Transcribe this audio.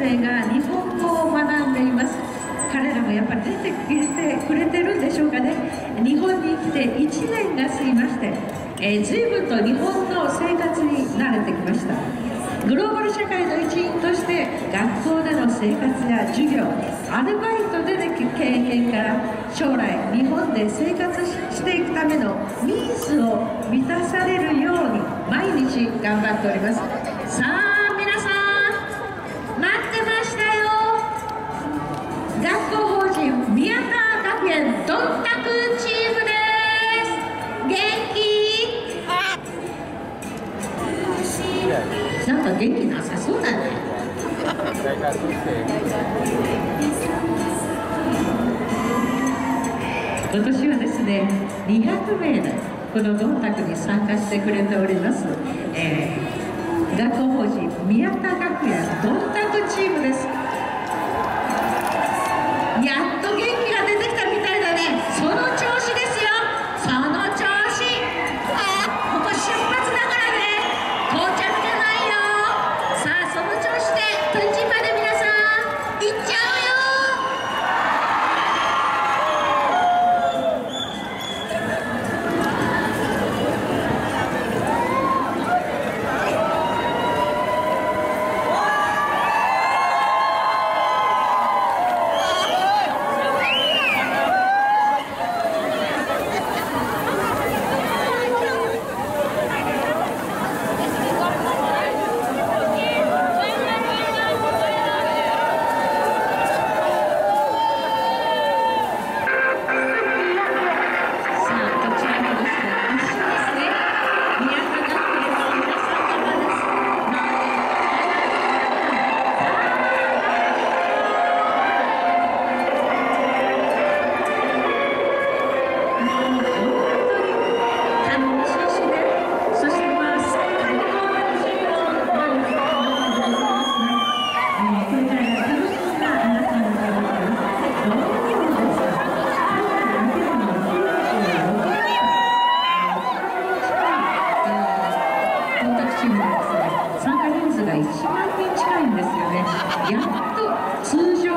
生が日本語を学んでいます。彼らもやっぱり出てくれてるんでしょうかね。日本に来て1年が過ぎまして、随分と日本の生活に慣れてきました。グローバル社会の一員として学校での生活や授業、アルバイトでの経験から将来日本で生活していくためのニーズを満たされるように毎日頑張っております。さあ皆さん待ってましたよ。学校法人宮田学園どんたくチームです。元気？なんか元気なさそうだね。今年はですね、200名でこのどんたくに参加してくれております、学校法人宮田学園どんたくチームです。やっと元気が出てきたみたいだね。その調子ですよ。その調子。ここ出発だからね。到着じゃないよ。さあその調子で9時まで皆さん行っちゃうよ。参加人数が1万人近いんですよね。やっと通常